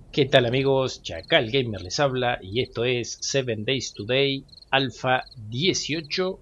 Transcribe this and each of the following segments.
¿Qué tal amigos? Chacal Gamer les habla y esto es 7 Days Today Alpha 18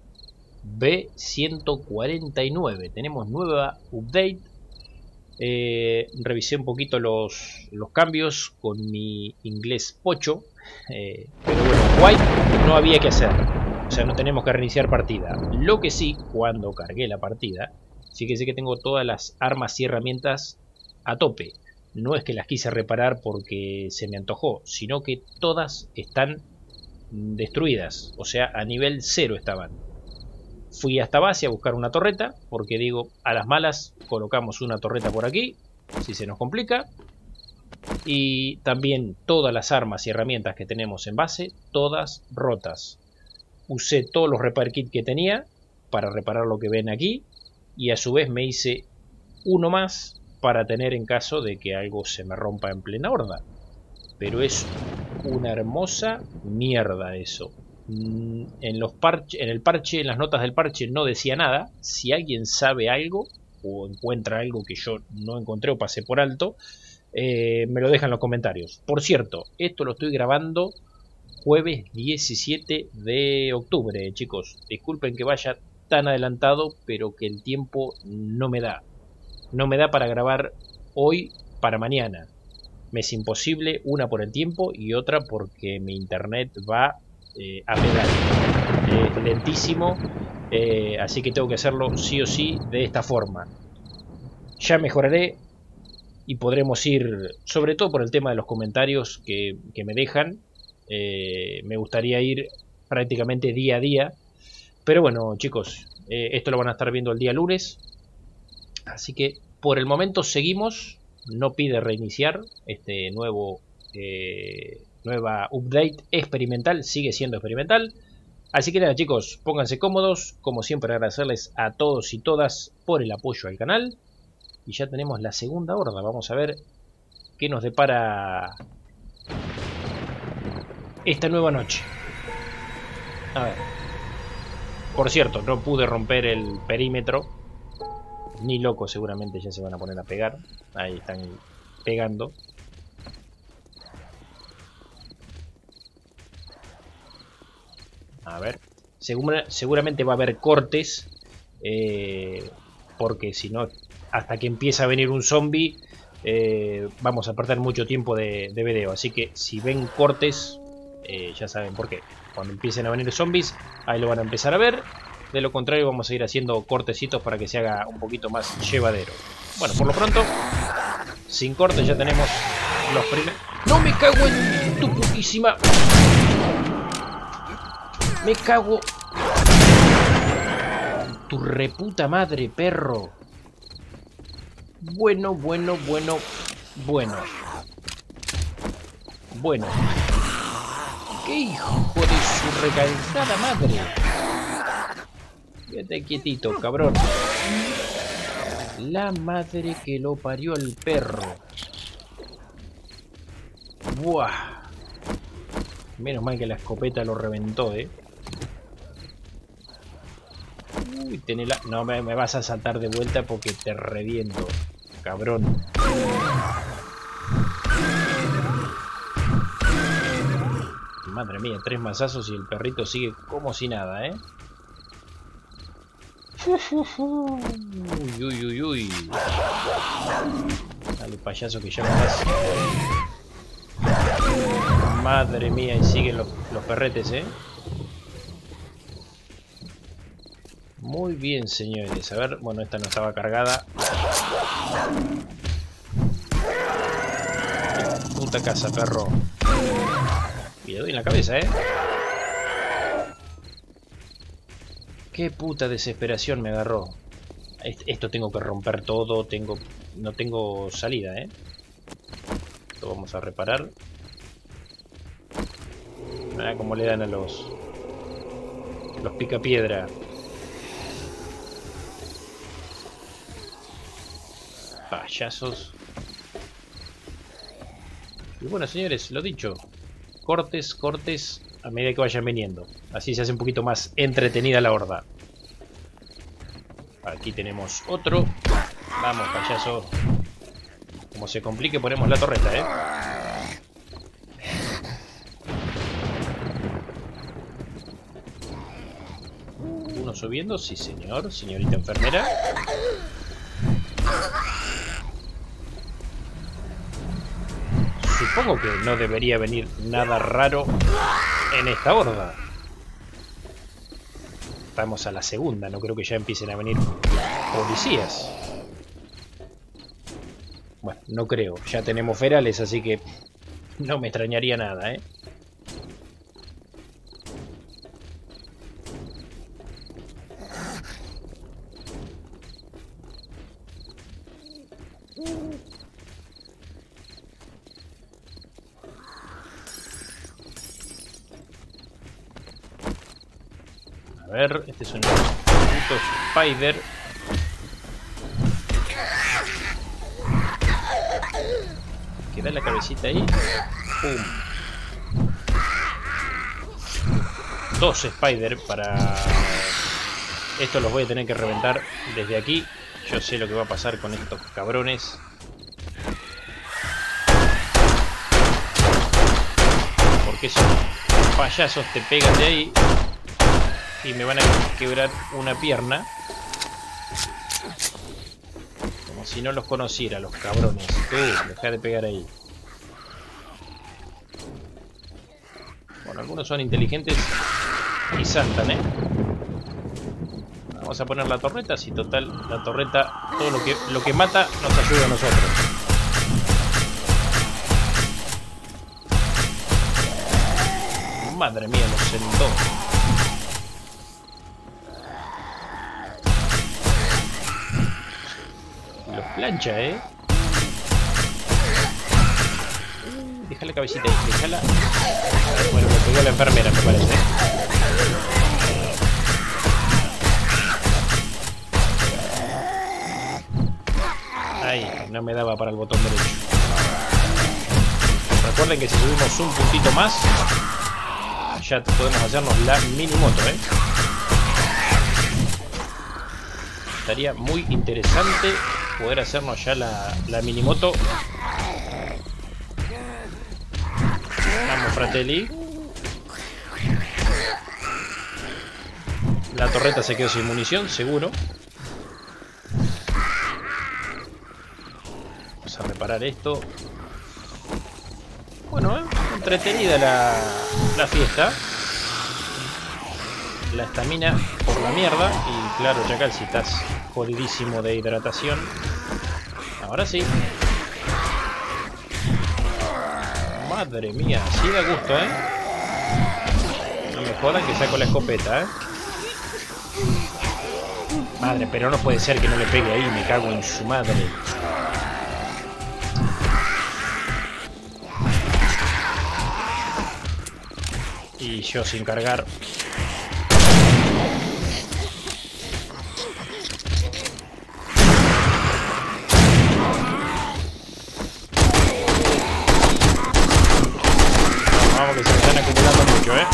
B149. Tenemos nueva update. Revisé un poquito los cambios con mi inglés pocho. Pero bueno, White no había que hacer. O sea, no tenemos que reiniciar partida. Lo que sí, cuando cargué la partida, fíjese que tengo todas las armas y herramientas a tope. No es que las quise reparar porque se me antojó, sino que todas están destruidas. O sea, a nivel 0 estaban. Fui hasta base a buscar una torreta, porque digo, a las malas colocamos una torreta por aquí, si se nos complica. Y también todas las armas y herramientas que tenemos en base, todas rotas. Usé todos los repair kit que tenía para reparar lo que ven aquí, y a su vez me hice uno más para tener en caso de que algo se me rompa en plena horda. Pero es una hermosa mierda eso. En el parche, en las notas del parche no decía nada. Si alguien sabe algo o encuentra algo que yo no encontré o pasé por alto, me lo deja en los comentarios. Por cierto, esto lo estoy grabando jueves 17 de octubre, chicos. Disculpen que vaya tan adelantado, pero que el tiempo no me da. No me da para grabar hoy para mañana. Me es imposible, una por el tiempo y otra porque mi internet va a pedal. Es lentísimo, así que tengo que hacerlo sí o sí de esta forma. Ya mejoraré y podremos ir, sobre todo por el tema de los comentarios que me dejan. Me gustaría ir prácticamente día a día. Pero bueno, chicos, esto lo van a estar viendo el día lunes. Así que por el momento seguimos. No pide reiniciar este nueva update experimental. Sigue siendo experimental. Así que nada, chicos, pónganse cómodos. Como siempre, agradecerles a todos y todas por el apoyo al canal. Y ya tenemos la segunda horda. Vamos a ver qué nos depara esta nueva noche. A ver. Por cierto, no pude romper el perímetro. Ni loco, seguramente ya se van a poner a pegar. Ahí están pegando. A ver. Seguramente va a haber cortes. Porque si no, hasta que empieza a venir un zombie, vamos a perder mucho tiempo de video. Así que si ven cortes, ya saben por qué. Cuando empiecen a venir zombies, ahí lo van a empezar a ver. De lo contrario, vamos a ir haciendo cortecitos para que se haga un poquito más llevadero. Bueno, por lo pronto, sin cortes ya tenemos los primeros... ¡No, me cago en tu putísima! ¡Me cago! ¡Tu reputa madre, perro! Bueno. Bueno. ¡Qué hijo de su recalcada madre! Quédate quietito, cabrón. La madre que lo parió el perro. Buah. Menos mal que la escopeta lo reventó, Uy, tenela. No me vas a saltar de vuelta porque te reviento, cabrón. Madre mía, 3 mazazos y el perrito sigue como si nada, Uy. Dale, payaso, que ya me das. Madre mía, y siguen los perretes, Muy bien, señores. A ver, bueno, esta no estaba cargada. Puta casa, perro. Y le doy en la cabeza, Qué puta desesperación me agarró. Esto tengo que romper todo. No tengo salida, Esto vamos a reparar. Mira cómo le dan a los picapiedra. Payasos. Y bueno, señores, lo dicho. Cortes a medida que vayan viniendo. Así se hace un poquito más entretenida la horda. Aquí tenemos otro. Vamos, payaso. Como se complique, ponemos la torreta, uno subiendo. Sí, señor. Señorita enfermera. Supongo que no debería venir nada raro en esta horda. Estamos a la segunda. No creo que ya empiecen a venir policías. Bueno, no creo. Ya tenemos ferales, así que no me extrañaría nada, ¿eh? A ver, este es un puto spider. Queda la cabecita ahí. ¡Pum! 2 spider para... Estos los voy a tener que reventar desde aquí. Yo sé lo que va a pasar con estos cabrones. Porque esos payasos te pegan de ahí y me van a quebrar una pierna. Como si no los conociera, los cabrones. Deja de pegar ahí. Bueno, algunos son inteligentes y saltan, ¿eh? Vamos a poner la torreta. Si total, la torreta, todo lo que mata nos ayuda a nosotros. Madre mía, nos sentó. Los plancha, ¿eh? Deja la cabecita ahí, déjala. Bueno, me pegó la enfermera, me parece. Ahí, no me daba para el botón derecho. Recuerden que si subimos un puntito más, ya podemos hacernos la mini moto, ¿eh? Estaría muy interesante poder hacernos ya la mini moto. Vamos, fratelli. La torreta se quedó sin munición, seguro. Vamos a reparar esto. Bueno, entretenida la fiesta. La estamina por la mierda. Y claro, Chacal, si estás jodidísimo de hidratación. Ahora sí. Madre mía, sí da gusto, ¿eh? No me jodan que saco la escopeta, ¿eh? Madre, pero no puede ser que no le pegue ahí, me cago en su madre. Y yo sin cargar. Vamos que se me están acumulando mucho, ¿eh?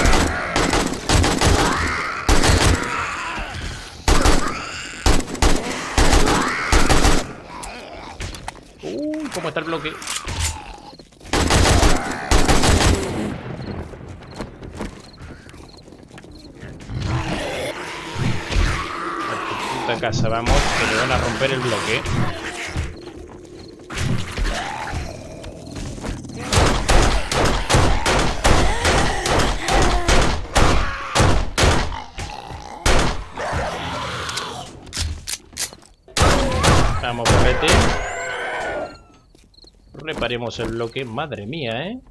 Uy, cómo está el bloque. Casa, vamos, que le van a romper el bloque. Vamos, correte. Reparemos el bloque. Madre mía, ¿eh?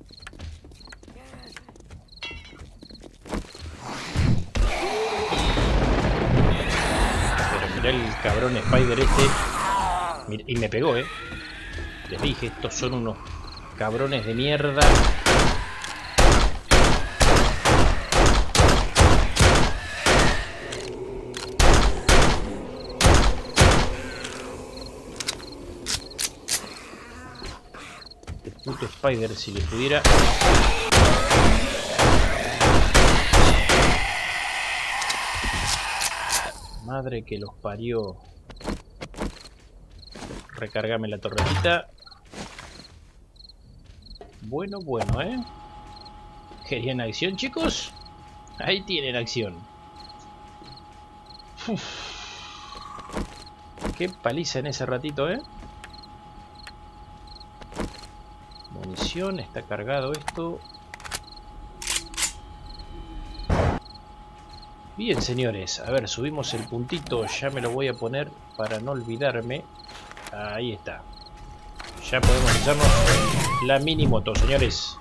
El cabrón Spider este. Mira, y me pegó, les dije, estos son unos cabrones de mierda. Este puto Spider, si le pudiera... Madre que los parió. Recárgame la torretita. Bueno, bueno, ¿eh? ¿Querían acción, chicos? Ahí tienen acción. Uf. Qué paliza en ese ratito, ¿eh? Munición, está cargado esto. Bien, señores, a ver, subimos el puntito, ya me lo voy a poner para no olvidarme. Ahí está. Ya podemos hacernos la mini moto, señores.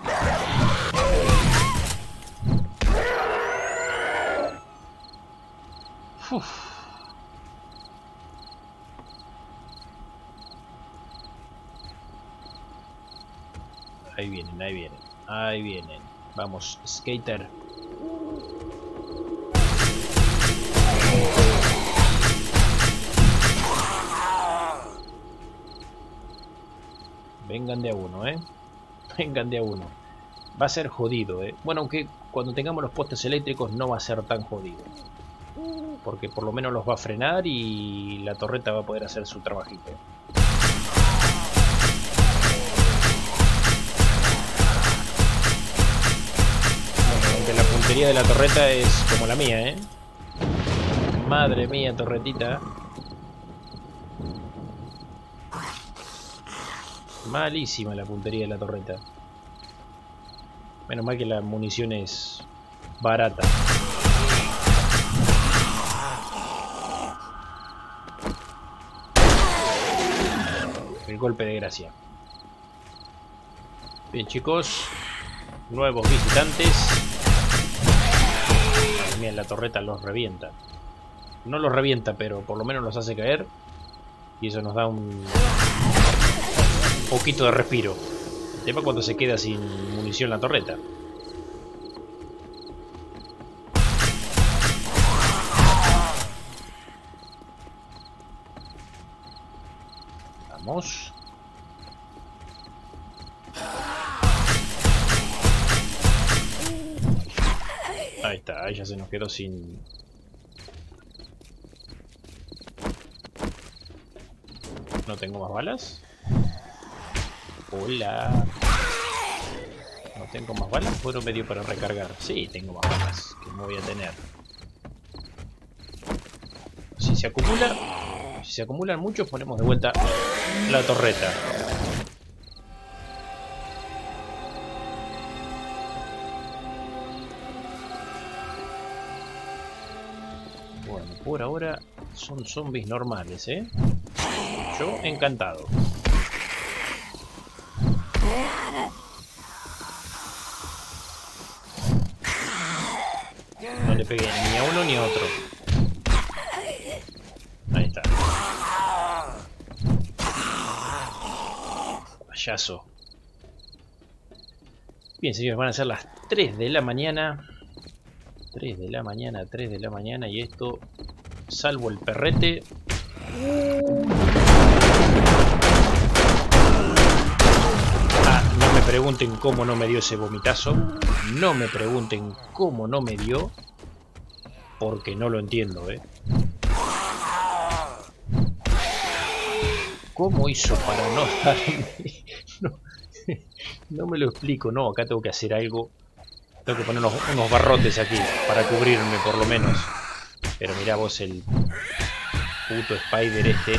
Uf. Ahí vienen, ahí vienen, ahí vienen. Vamos, skater. Vengan de a uno, vengan de a uno. Va a ser jodido, Bueno, aunque cuando tengamos los postes eléctricos no va a ser tan jodido. Porque por lo menos los va a frenar y la torreta va a poder hacer su trabajito. Bueno, aunque la puntería de la torreta es como la mía, Madre mía, torretita. Malísima la puntería de la torreta. Menos mal que la munición es barata. El golpe de gracia. Bien, chicos. Nuevos visitantes. Madre mía, la torreta los revienta. No los revienta, pero por lo menos los hace caer. Y eso nos da un poquito de respiro. El tema cuando se queda sin munición la torreta. Vamos. Ahí está, ahí ya se nos quedó sin... No tengo más balas. Hola. No tengo más balas. Bueno, medio para recargar. Sí, tengo más balas. Que me voy a tener. Si se acumula... Si se acumulan muchos, ponemos de vuelta la torreta. Bueno, por ahora son zombies normales, Yo encantado. No le pegué ni a uno ni a otro. Ahí está. Payaso. Bien, señores, van a ser las 3 de la mañana. 3 de la mañana, 3 de la mañana. Y esto, salvo el perrete... No me pregunten cómo no me dio ese vomitazo. No me pregunten cómo no me dio. Porque no lo entiendo, ¿Cómo hizo para no darme? No me lo explico. No, acá tengo que hacer algo. Tengo que poner unos barrotes aquí para cubrirme por lo menos. Pero mirá vos el puto Spider este.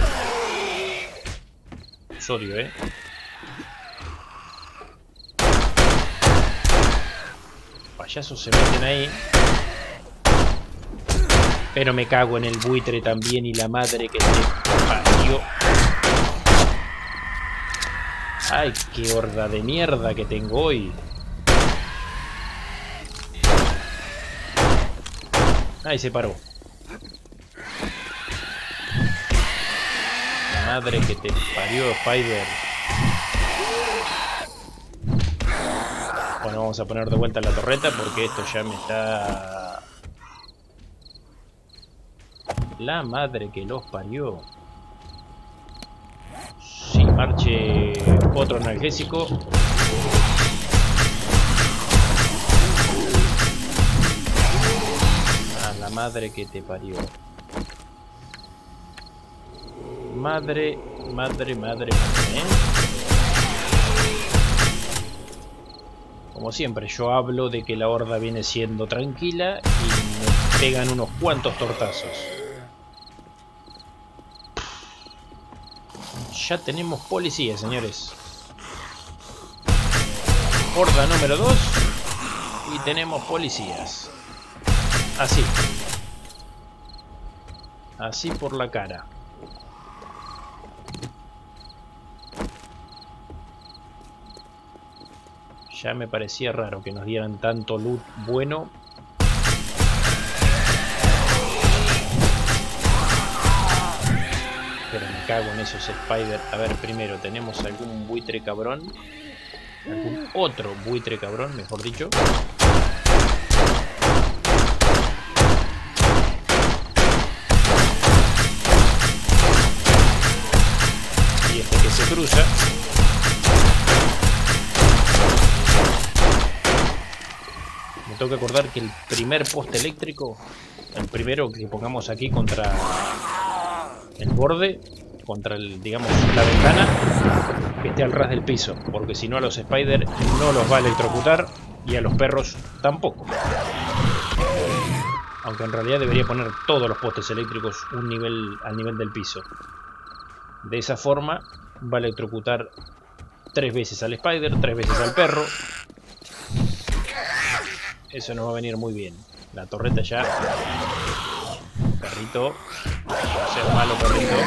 Sodio, Payasos se meten ahí. Pero me cago en el buitre también y la madre que te parió. Ay, qué horda de mierda que tengo hoy. Ahí se paró. La madre que te parió, Spider. Bueno, vamos a poner de vuelta la torreta porque esto ya me está... La madre que los parió. Sí, marche otro analgésico. Ah, la madre que te parió. Madre, madre, Como siempre, yo hablo de que la horda viene siendo tranquila y me pegan unos cuantos tortazos. Ya tenemos policía, señores. Horda número 2. Y tenemos policías. Así. Así por la cara. Ya me parecía raro que nos dieran tanto loot bueno. Pero me cago en esos spiders. A ver, primero, ¿tenemos algún buitre cabrón? Algún otro buitre cabrón, mejor dicho. Y este que se cruza. Me tengo que acordar que el primer poste eléctrico, el primero que pongamos aquí contra el borde, contra el, digamos, la ventana, que esté al ras del piso, porque si no a los spiders no los va a electrocutar y a los perros tampoco. Aunque en realidad debería poner todos los postes eléctricos al nivel del piso. De esa forma va a electrocutar 3 veces al spider, 3 veces al perro. Eso nos va a venir muy bien. La torreta ya. Perrito. No seas malo, perrito.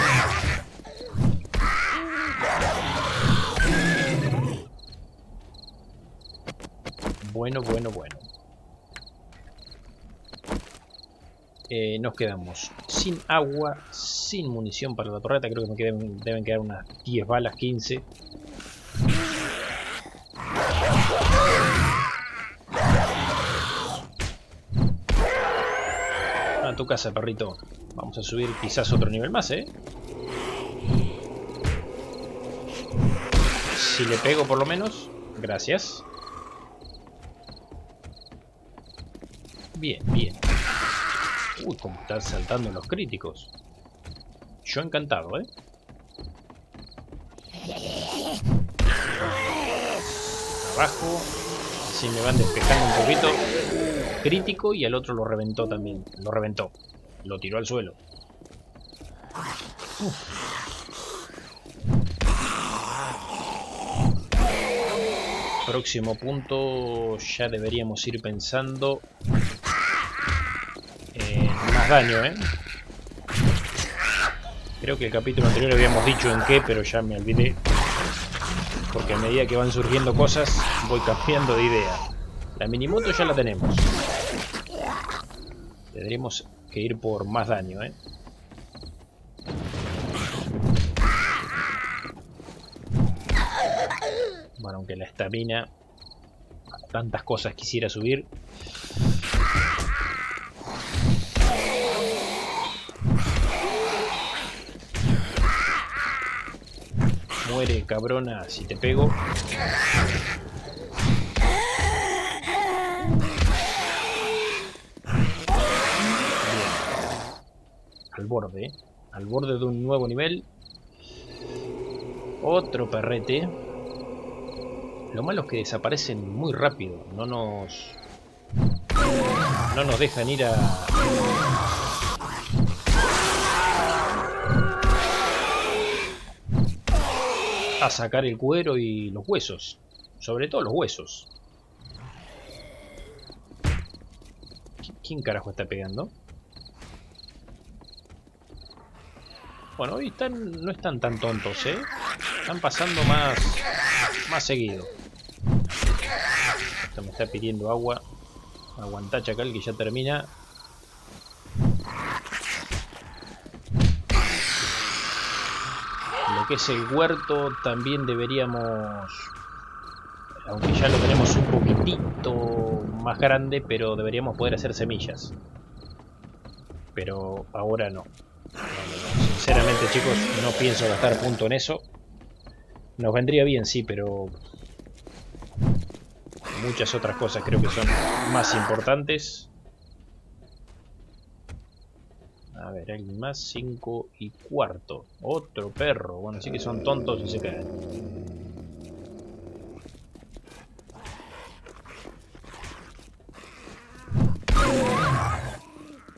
Bueno. Nos quedamos sin agua, sin munición para la torreta. Creo que deben quedar unas 10 balas, 15. A tu casa, perrito. Vamos a subir quizás otro nivel más, ¿eh? Si le pego por lo menos. Gracias. Bien. Uy, como están saltando los críticos. Yo encantado, ¿eh? Abajo. Así me van despejando un poquito. Crítico y al otro lo reventó también. Lo reventó. Lo tiró al suelo. Próximo punto. Ya deberíamos ir pensando más daño, ¿eh? Creo que el capítulo anterior habíamos dicho en qué, pero ya me olvidé. Porque a medida que van surgiendo cosas, voy cambiando de idea. La minimoto ya la tenemos. Tendremos que ir por más daño, ¿eh? Bueno, aunque la estamina... Tantas cosas quisiera subir. Muere, cabrona, si te pego. Bien. Al borde de un nuevo nivel. Otro perrete. Lo malo es que desaparecen muy rápido. No nos dejan ir a sacar el cuero y los huesos. Sobre todo los huesos. ¿Quién carajo está pegando? Bueno, hoy no están tan tontos, ¿eh? Están pasando más seguido. Esto me está pidiendo agua. Aguantá, chacal, que ya termina. Lo que es el huerto también deberíamos... Aunque ya lo tenemos un poquitito más grande, pero deberíamos poder hacer semillas. Pero ahora no. Sinceramente, chicos, no pienso gastar punto en eso. Nos vendría bien, sí, pero... muchas otras cosas creo que son más importantes. A ver, alguien más. 5:15. Otro perro. Bueno, sí que son tontos y se caen.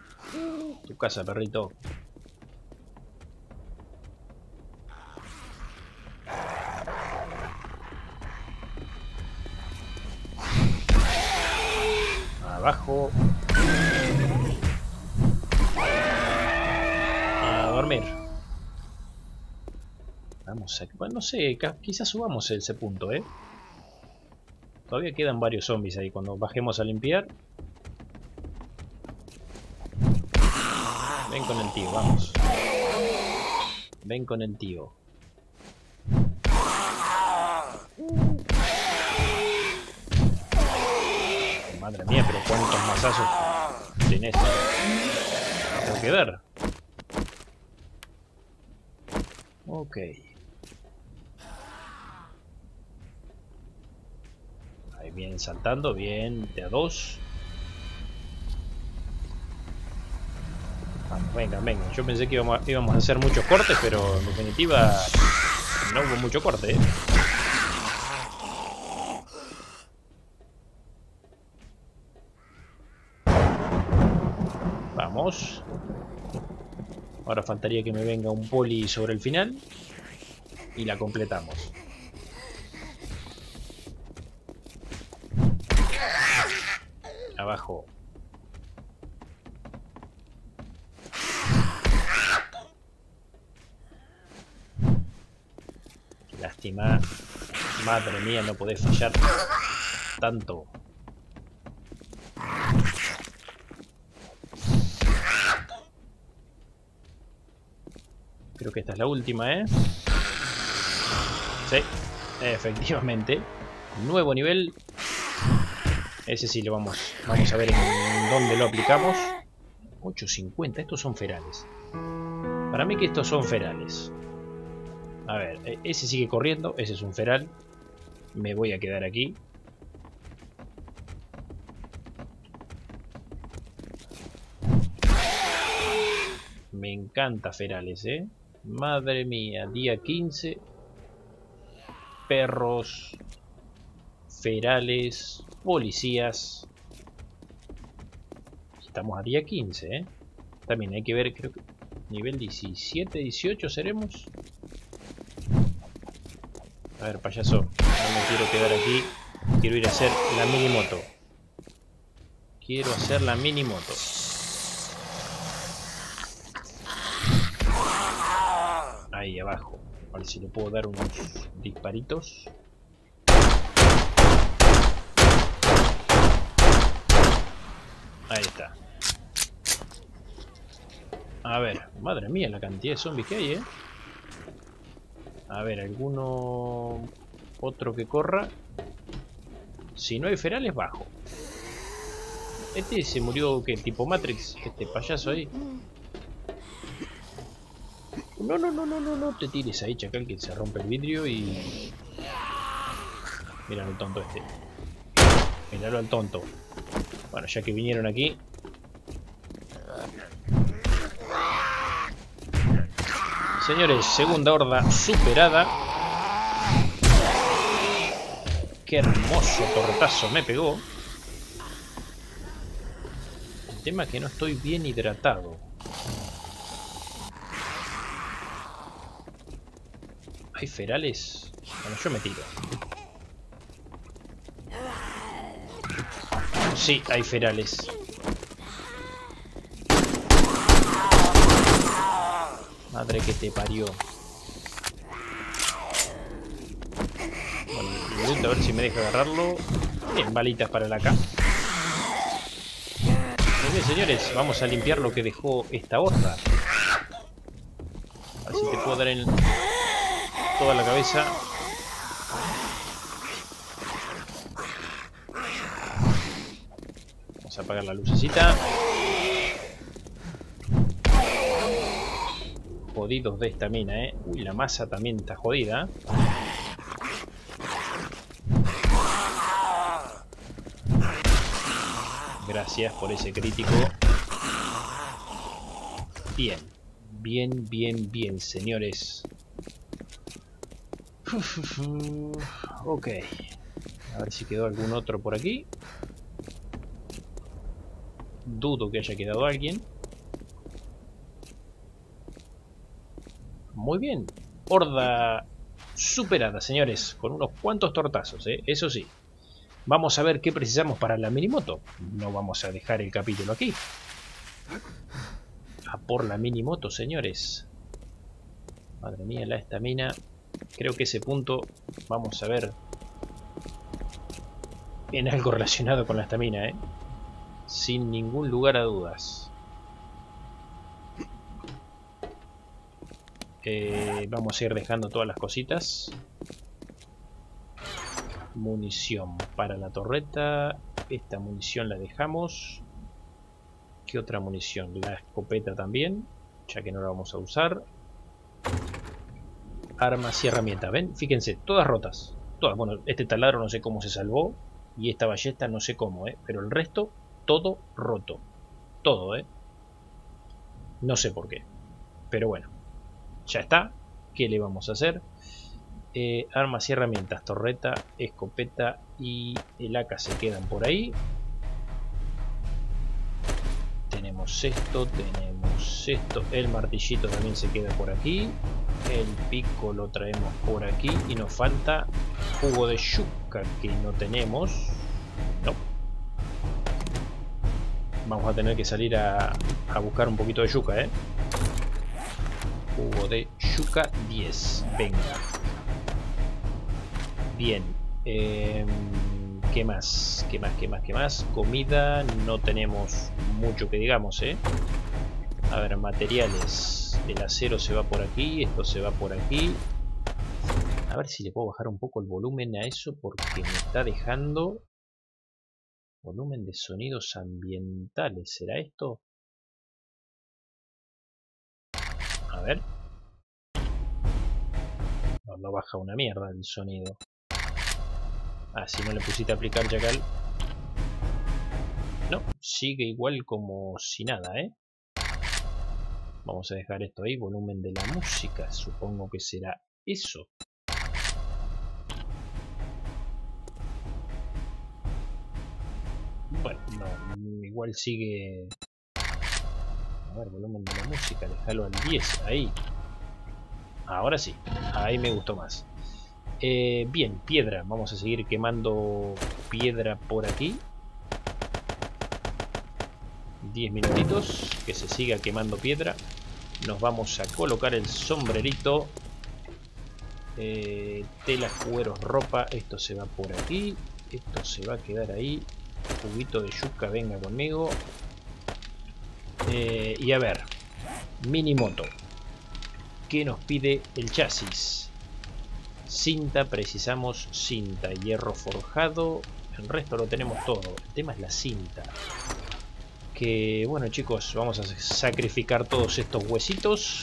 Tu casa, perrito. abajo. A dormir. Vamos a... Bueno, no sé, quizás subamos ese punto, ¿eh? Todavía quedan varios zombies ahí. Cuando bajemos a limpiar. Ven con el tío, vamos. Ven con el tío. Madre mía, pero cuántos mazazos tenés. Tengo que ver. Ok. Ahí vienen saltando, bien, de a dos. Vamos, venga, venga. Yo pensé que íbamos a hacer muchos cortes, pero en definitiva no hubo mucho corte, ¿eh? Vamos. Ahora faltaría que me venga un poli sobre el final. Y la completamos. Abajo. Lástima. Madre mía, no podés fallar tanto. Creo que esta es la última, ¿eh? Sí, efectivamente. Nuevo nivel. Ese sí lo vamos a ver en dónde lo aplicamos. 850, estos son ferales. Para mí que estos son ferales. A ver, ese sigue corriendo, ese es un feral. Me voy a quedar aquí. Me encanta ferales, ¿eh? Madre mía, día 15. Perros, ferales, policías. Estamos a día 15, ¿eh? También hay que ver, creo que nivel 17, 18 seremos. A ver, payaso, no me quiero quedar aquí. Quiero ir a hacer la mini moto. Quiero hacer la mini moto. Ahí abajo. A ver si le puedo dar unos disparitos. Ahí está. A ver, madre mía la cantidad de zombies que hay, ¿eh? A ver, alguno otro que corra. Si no hay ferales, bajo. Este se murió, que tipo Matrix, este payaso ahí. No, no, no, no, no, no te tires ahí, chacal, que se rompe el vidrio y... Mira el tonto este. Míralo al tonto. Bueno, ya que vinieron aquí... Señores, segunda horda superada. Qué hermoso tortazo me pegó. El tema es que no estoy bien hidratado. ¿Hay ferales? Bueno, yo me tiro. Sí, hay ferales. Madre que te parió. Bueno, a ver si me deja agarrarlo. Bien, balitas para la AK. Muy bien, señores, vamos a limpiar lo que dejó esta horda. A ver si te puedo dar en toda la cabeza. Vamos a apagar la lucecita. Jodidos de esta mina, Uy, la masa también está jodida. Gracias por ese crítico. Bien. Bien, bien, bien, señores. Ok. A ver si quedó algún otro por aquí. Dudo que haya quedado alguien. Muy bien. Horda superada, señores. Con unos cuantos tortazos, Eso sí. Vamos a ver qué precisamos para la minimoto. No vamos a dejar el capítulo aquí. A por la minimoto, señores. Madre mía, la estamina. Creo que ese punto, vamos a ver, en algo relacionado con la estamina, ¿eh? Sin ningún lugar a dudas. Vamos a ir dejando todas las cositas. Munición para la torreta. Esta munición la dejamos. ¿Qué otra munición? La escopeta también, ya que no la vamos a usar. Armas y herramientas, ¿ven? Fíjense, todas rotas. Todas. Bueno, este taladro no sé cómo se salvó. Y esta ballesta no sé cómo, pero el resto, todo roto. Todo, no sé por qué. Pero bueno, ya está. ¿Qué le vamos a hacer? Armas y herramientas, torreta, escopeta y el AK se quedan por ahí. Tenemos esto, el martillito también se queda por aquí. El pico lo traemos por aquí y nos falta jugo de yuca que no tenemos. No. Vamos a tener que salir a buscar un poquito de yuca, Jugo de yuca 10. Venga. Bien. ¿Qué más? ¿Qué más? Comida no tenemos mucho que digamos, A ver, materiales. El acero se va por aquí, esto se va por aquí. A ver si le puedo bajar un poco el volumen a eso porque me está dejando... Volumen de sonidos ambientales, ¿será esto? A ver. No baja una mierda el sonido. Ah, si no le pusiste a aplicar Jackal. No, sigue igual como si nada, Vamos a dejar esto ahí, volumen de la música, supongo que será eso. Bueno, no, igual sigue... A ver, volumen de la música, déjalo al 10, ahí. Ahora sí, ahí me gustó más. Bien, piedra, vamos a seguir quemando piedra por aquí. 10 minutitos, que se siga quemando piedra. Nos vamos a colocar el sombrerito. Telas, cueros, ropa. Esto se va por aquí. Esto se va a quedar ahí. Juguito de yuca, venga conmigo. Y a ver. Minimoto. ¿Qué nos pide el chasis? Cinta, precisamos cinta. Hierro forjado. El resto lo tenemos todo. El tema es la cinta. Que bueno, chicos, vamos a sacrificar todos estos huesitos.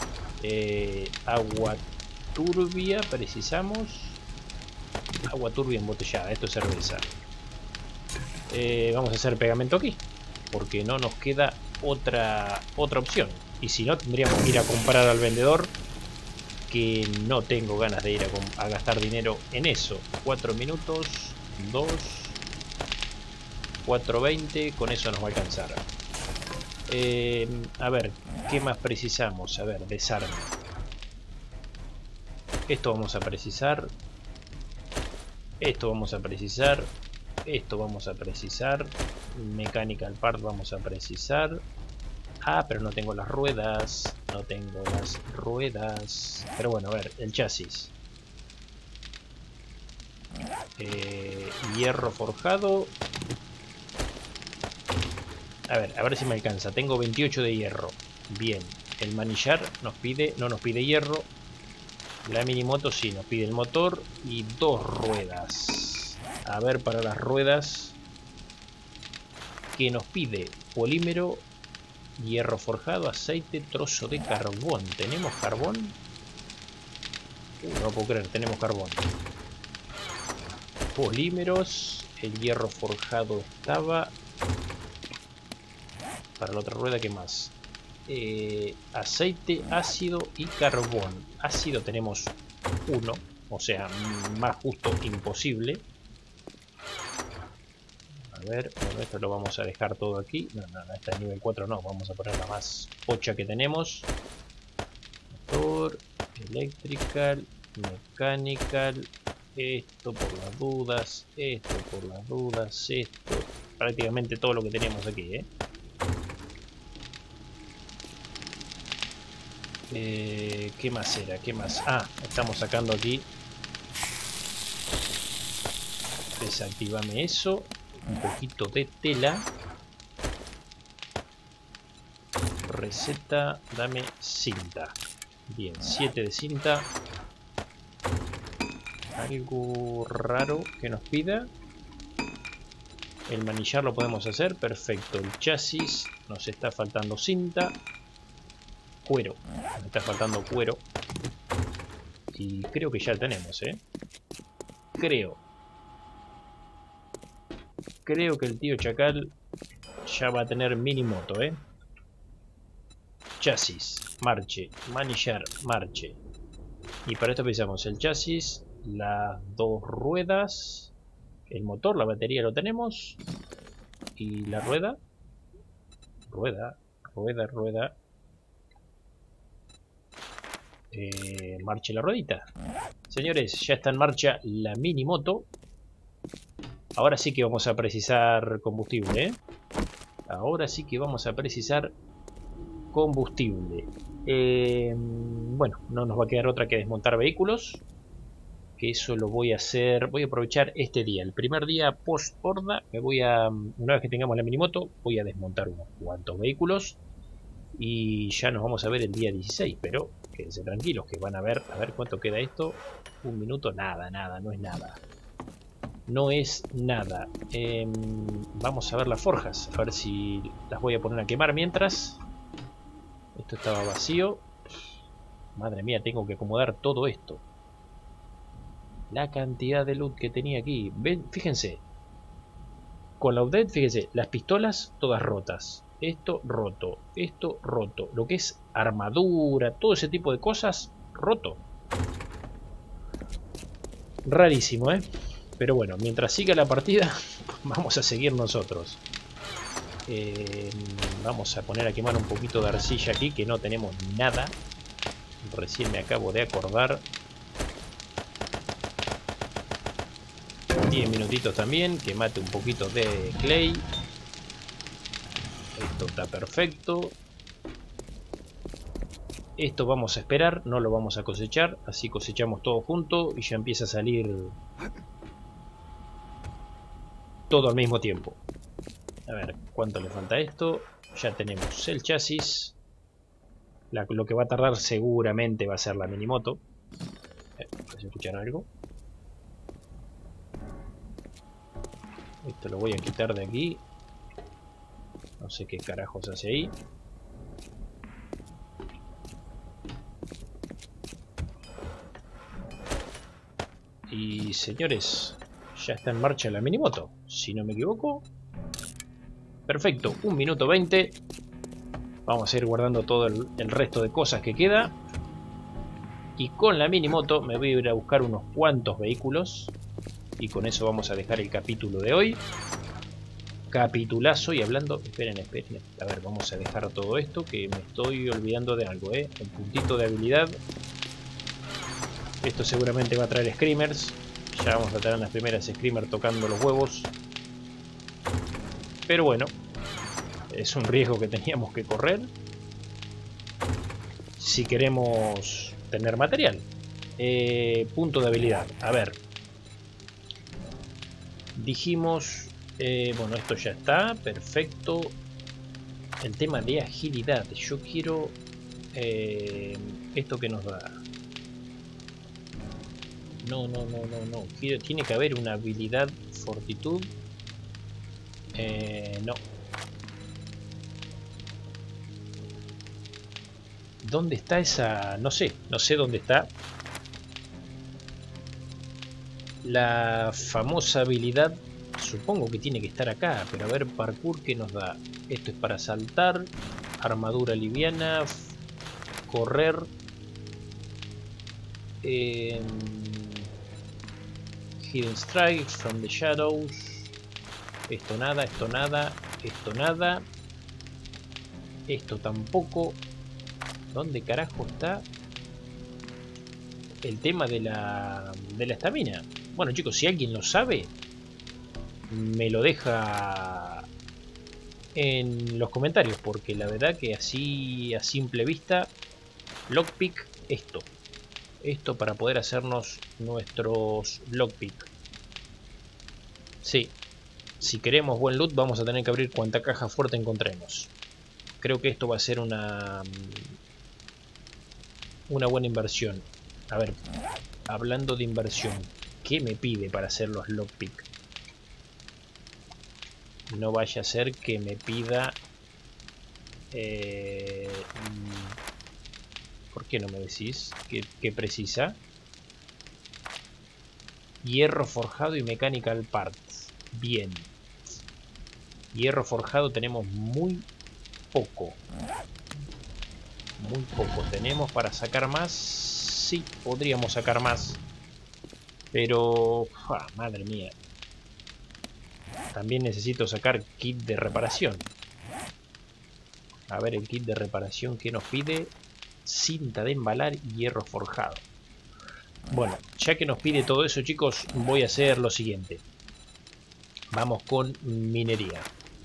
Agua turbia precisamos. Agua turbia embotellada, esto es cerveza. Vamos a hacer pegamento aquí, porque no nos queda otra opción. Y si no, tendríamos que ir a comprar al vendedor, que no tengo ganas de ir a gastar dinero en eso. 4 minutos, 2, 4.20, con eso nos va a alcanzar. A ver, ¿qué más precisamos? A ver, desarme. Esto vamos a precisar. Esto vamos a precisar. Esto vamos a precisar. Mechanical part vamos a precisar. Ah, pero no tengo las ruedas. No tengo las ruedas. Pero bueno, a ver, el chasis. Hierro forjado. A ver si me alcanza. Tengo 28 de hierro. Bien. El manillar nos pide, no nos pide hierro. La minimoto sí nos pide el motor y 2 ruedas. A ver, para las ruedas, ¿qué nos pide? Polímero, hierro forjado, aceite, trozo de carbón. ¿Tenemos carbón? No puedo creer, tenemos carbón. Polímeros, el hierro forjado estaba. Para la otra rueda, ¿qué más? Aceite, ácido y carbón. Ácido tenemos 1, o sea, más justo imposible. A ver, bueno, esto lo vamos a dejar todo aquí. No, esta es nivel 4 no, vamos a poner la más pocha que tenemos. Motor, electrical, mechanical, esto por las dudas, esto por las dudas, esto. Prácticamente todo lo que teníamos aquí, ¿eh? ¿Qué más era? ¿Qué más? Ah, estamos sacando aquí. Desactivame eso. Un poquito de tela. Receta, dame cinta. Bien, 7 de cinta. Algo raro que nos pida. El manillar lo podemos hacer, perfecto. El chasis, nos está faltando cinta. Cuero, nos está faltando cuero. Y creo que ya lo tenemos, ¿eh? Creo que el tío Chacal ya va a tener mini moto, ¿eh? Chasis, marche, manillar, marche. Y para esto precisamos el chasis, las dos ruedas, el motor, la batería lo tenemos. Y la rueda. Rueda. Marche la ruedita. Señores, ya está en marcha la mini moto. Ahora sí que vamos a precisar combustible, ¿eh? Ahora sí que vamos a precisar combustible. Bueno, no nos va a quedar otra que desmontar vehículos. Que eso lo voy a hacer. Voy a aprovechar este día. El primer día post horda. Una vez que tengamos la minimoto, voy a desmontar unos cuantos vehículos. Y ya nos vamos a ver el día 16. Pero quédense tranquilos que van a ver cuánto queda esto. Un minuto, nada, no es nada. No es nada. Vamos a ver las forjas. A ver si las voy a poner a quemar mientras. Esto estaba vacío. Madre mía, tengo que acomodar todo esto. La cantidad de loot que tenía aquí. Ven, fíjense. Con la update, fíjense. Las pistolas todas rotas. Esto roto. Esto roto. Lo que es armadura. Todo ese tipo de cosas. Roto. Rarísimo, ¿eh? Pero bueno, mientras siga la partida, vamos a seguir nosotros. Vamos a poner a quemar un poquito de arcilla aquí, que no tenemos nada. Recién me acabo de acordar. 10 minutitos también, que mate un poquito de clay. Esto está perfecto. Esto vamos a esperar, no lo vamos a cosechar. Así cosechamos todo junto y ya empieza a salir todo al mismo tiempo. A ver, ¿cuánto le falta a esto? Ya tenemos el chasis. Lo que va a tardar seguramente va a ser la minimoto. ¿Puedes escuchar algo? Esto lo voy a quitar de aquí. No sé qué carajos hace ahí. Y señores, ya está en marcha la minimoto, si no me equivoco. Perfecto, 1 minuto 20. Vamos a ir guardando todo el resto de cosas que queda. Y con la minimoto me voy a ir a buscar unos cuantos vehículos. Y con eso vamos a dejar el capítulo de hoy. Capitulazo. Y hablando... Esperen. A ver, vamos a dejar todo esto, que me estoy olvidando de algo, ¿eh? El puntito de habilidad. Esto seguramente va a traer screamers. Ya vamos a tener las primeras screamers tocando los huevos. Pero bueno, es un riesgo que teníamos que correr si queremos tener material. Punto de habilidad. A ver. Dijimos... bueno, esto ya está. Perfecto. El tema de agilidad. Yo quiero... esto que nos da... No. Tiene que haber una habilidad fortitud. No. ¿Dónde está esa? No sé dónde está. La famosa habilidad. Supongo que tiene que estar acá. Pero a ver, parkour, ¿qué nos da? Esto es para saltar. Armadura liviana. Correr. Hidden Strike from the Shadows. Esto nada, esto nada, esto nada. Esto tampoco. ¿Dónde carajo está el tema de la estamina? Bueno, chicos, si alguien lo sabe, me lo deja en los comentarios, porque la verdad que así a simple vista, lockpick, esto para poder hacernos nuestros lockpick. Sí, si queremos buen loot vamos a tener que abrir cuanta caja fuerte encontremos. Creo que esto va a ser una buena inversión. A ver, hablando de inversión, ¿qué me pide para hacer los lockpick? No vaya a ser que me pida... ¿por qué no me decís qué precisa? Hierro forjado y mechanical parts. Bien. Hierro forjado tenemos muy poco. Muy poco. ¿Tenemos para sacar más? Sí, podríamos sacar más. Pero... madre mía. También necesito sacar kit de reparación. A ver el kit de reparación que nos pide. Cinta de embalar y hierro forjado. Bueno, ya que nos pide todo eso, chicos, voy a hacer lo siguiente. Vamos con minería.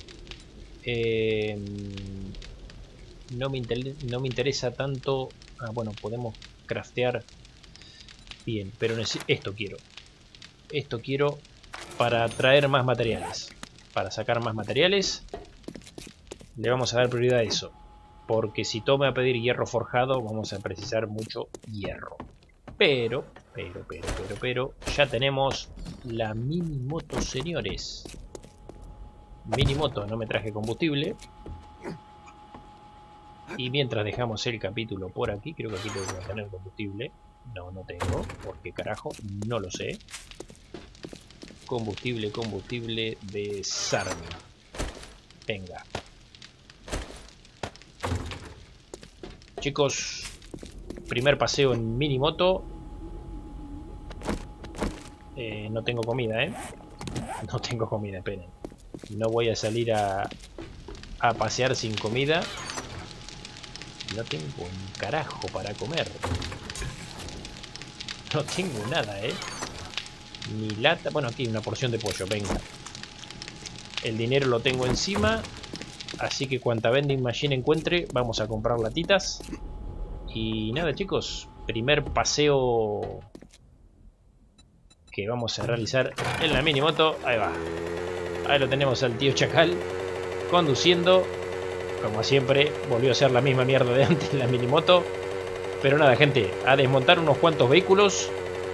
No me interesa tanto... bueno, podemos craftear. Bien, pero esto quiero. Esto quiero para traer más materiales. Para sacar más materiales, le vamos a dar prioridad a eso. Porque si todo me va a pedir hierro forjado, vamos a precisar mucho hierro. Pero, ya tenemos la minimoto, señores. Minimoto, no me traje combustible. Y mientras dejamos el capítulo por aquí, creo que aquí tengo que tener combustible. No, no tengo. ¿Por qué carajo? No lo sé. Combustible de Sarmi. Venga. Chicos, primer paseo en minimoto. No tengo comida, No tengo comida, esperen. No voy a salir a pasear sin comida. No tengo un carajo para comer. No tengo nada, Ni lata. Bueno, aquí una porción de pollo, venga. El dinero lo tengo encima. Así que cuanta vending machine encuentre, vamos a comprar latitas. Y nada, chicos. Primer paseo que vamos a realizar en la minimoto. Ahí va. Ahí lo tenemos al tío Chacal conduciendo. Como siempre, volvió a ser la misma mierda de antes en la minimoto. Pero nada, gente, a desmontar unos cuantos vehículos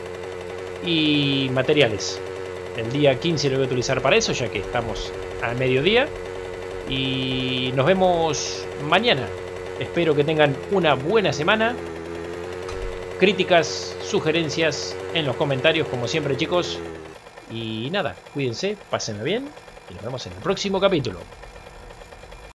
y materiales. El día 15 lo voy a utilizar para eso, ya que estamos al mediodía. Y nos vemos mañana. Espero que tengan una buena semana. Críticas, sugerencias en los comentarios, como siempre, chicos. Y nada, cuídense, pásenlo bien y nos vemos en el próximo capítulo.